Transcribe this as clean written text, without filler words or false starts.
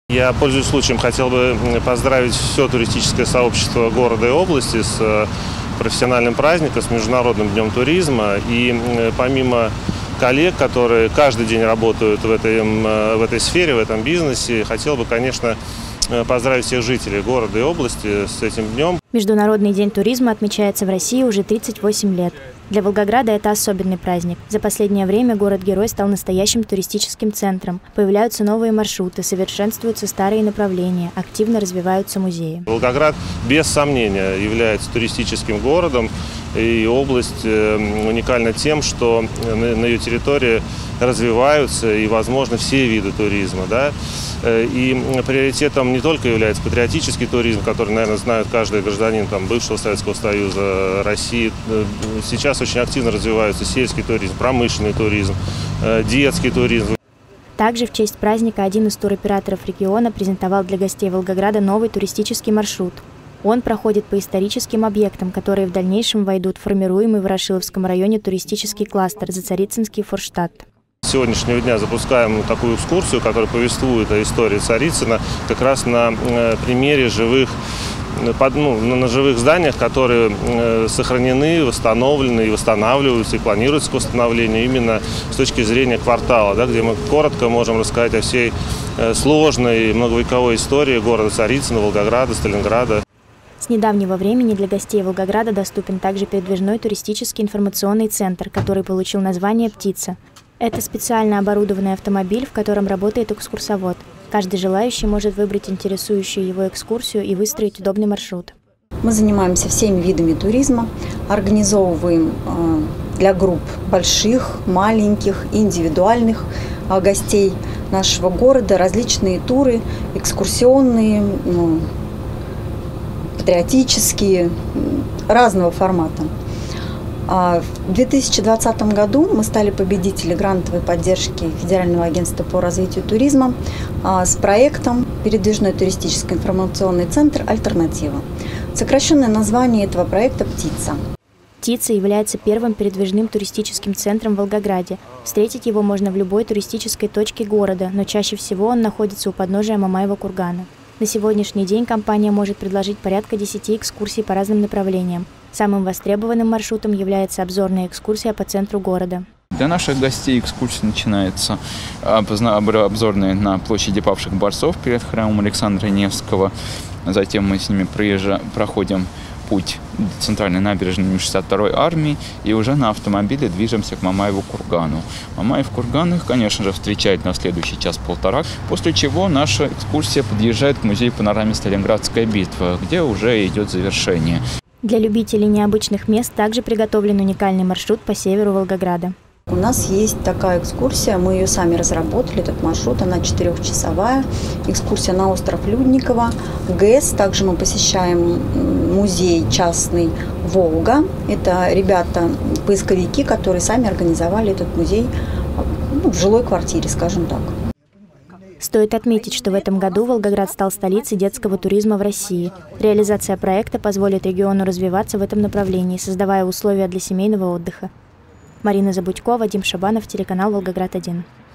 Я, пользуясь случаем, хотел бы поздравить все туристическое сообщество города и области с профессиональным праздником, с Международным днем туризма. И помимо коллег, которые каждый день работают в этой сфере, в этом бизнесе, хотел бы, конечно, поздравить всех жителей города и области с этим днем. Международный день туризма отмечается в России уже 38 лет. Для Волгограда это особенный праздник. За последнее время город-герой стал настоящим туристическим центром. Появляются новые маршруты, совершенствуются старые направления, активно развиваются музеи. Волгоград, без сомнения, является туристическим городом. И область уникальна тем, что на ее территории развиваются и, возможно, все виды туризма. Да? И приоритетом не только является патриотический туризм, который, наверное, знает каждый гражданин бывшего Советского Союза, России. Сейчас очень активно развивается сельский туризм, промышленный туризм, детский туризм. Также в честь праздника один из туроператоров региона презентовал для гостей Волгограда новый туристический маршрут. Он проходит по историческим объектам, которые в дальнейшем войдут в формируемый в Ворошиловском районе туристический кластер «Царицынский Форштадт». С сегодняшнего дня запускаем такую экскурсию, которая повествует о истории Царицына как раз на примере на живых зданиях, которые сохранены, восстановлены и восстанавливаются, и планируется к восстановлению именно с точки зрения квартала, да, где мы коротко можем рассказать о всей сложной многовековой истории города Царицына, Волгограда, Сталинграда. С недавнего времени для гостей Волгограда доступен также передвижной туристический информационный центр, который получил название «Птица». Это специально оборудованный автомобиль, в котором работает экскурсовод. Каждый желающий может выбрать интересующую его экскурсию и выстроить удобный маршрут. Мы занимаемся всеми видами туризма, организовываем для групп больших, маленьких, индивидуальных гостей нашего города различные туры, экскурсионные, патриотические, разного формата. В 2020 году мы стали победителями грантовой поддержки Федерального агентства по развитию туризма с проектом «Передвижной туристический информационный центр «Альтернатива». Сокращенное название этого проекта «Птица». «Птица» является первым передвижным туристическим центром в Волгограде. Встретить его можно в любой туристической точке города, но чаще всего он находится у подножия Мамаева кургана. На сегодняшний день компания может предложить порядка 10 экскурсий по разным направлениям. Самым востребованным маршрутом является обзорная экскурсия по центру города. Для наших гостей экскурсия начинается обзорная на площади павших борцов перед храмом Александра Невского. Затем мы с ними проходим путь центральной набережной 62-й армии и уже на автомобиле движемся к Мамаеву кургану. Мамаев курган их, конечно же, встречает на следующий час-полтора, после чего наша экскурсия подъезжает к музею панорамы «Сталинградская битва», где уже идет завершение. Для любителей необычных мест также приготовлен уникальный маршрут по северу Волгограда. У нас есть такая экскурсия, мы ее сами разработали, этот маршрут, она 4-часовая, экскурсия на остров Людниково, ГЭС, также мы посещаем музей частный «Волга», это ребята, поисковики, которые сами организовали этот музей в жилой квартире, скажем так. Стоит отметить, что в этом году Волгоград стал столицей детского туризма в России. Реализация проекта позволит региону развиваться в этом направлении, создавая условия для семейного отдыха. Марина Забудько, Вадим Шабанов, телеканал «Волгоград-1».